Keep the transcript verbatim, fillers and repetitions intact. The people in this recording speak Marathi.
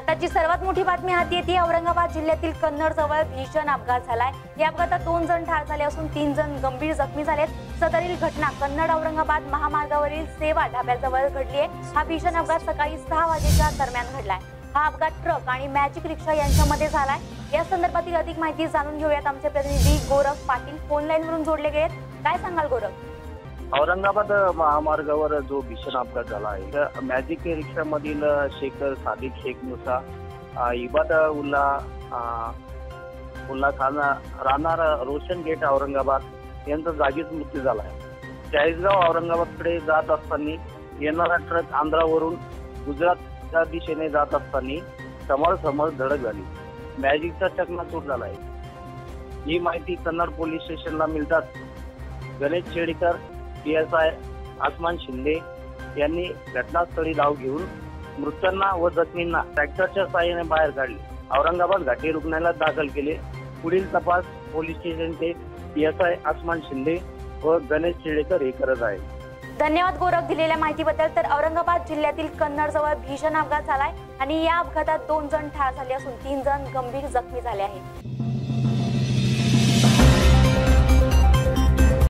आताची सर्वात मोठी बातमी हाती येते। औरंगाबाद जिल्ह्यातील कन्नड जवळ भीषण अपघात झालाय। या अपघातात दोन जण ठार झाले असून तीन जण गंभीर जखमी झालेत। सदरील घटना कन्नड औरंगाबाद महामार्गावरील सेवा ढाब्याजवळ घडली आहे। हा भीषण अपघात सकाळी सहा वाजेच्या दरम्यान घडलाय। हा अपघात ट्रक आणि मॅजिक रिक्षा यांच्यामध्ये झालाय। या संदर्भातील अधिक माहिती जाणून घेऊयात। आमचे प्रतिनिधी गोरख पाटील फोन लाईन वरून जोडले गेलेत। काय सांगाल गोरख? औरंगाबाद महामार्गावर जो भीषण अपघात झाला आहे, मॅजिक रिक्षामधील शेख सादिक शेख मुसा इबाद उल्ला उल्ला खान राहणार रोशन गेट औरंगाबाद यांचा जागीच मृत्यू झाला आहे। चाळीसगाव औरंगाबादकडे जात असताना येणारा ट्रक आंध्रावरून गुजरातच्या दिशेने जात असताना समोर धडक झाली। मॅजिकचा चकनाचूर झाला आहे। ही माहिती कन्नड पोलीस स्टेशनला मिळतात Ganesh Shedkar P S I Aasman Shinde यांनी घटनास्थळी धाव घेऊन मृतांना व जखमींना ट्रॅक्टरच्या साहाय्याने बाहेर काढले। औरंगाबाद घाटी रुग्णालयात दाखल केले। पुढील तपास पोलीस स्टेशनचे P S I Aasman Shinde व गणेश शेडकर हे करत आहेत। धन्यवाद गोरख दिलेल्या माहितीबद्दल। तर औरंगाबाद जिल्ह्यातील कन्नड जवळ भीषण अपघात झालाय आणि या अपघातात दोन जण ठार झाले असून तीन जण गंभीर जखमी झाले आहेत।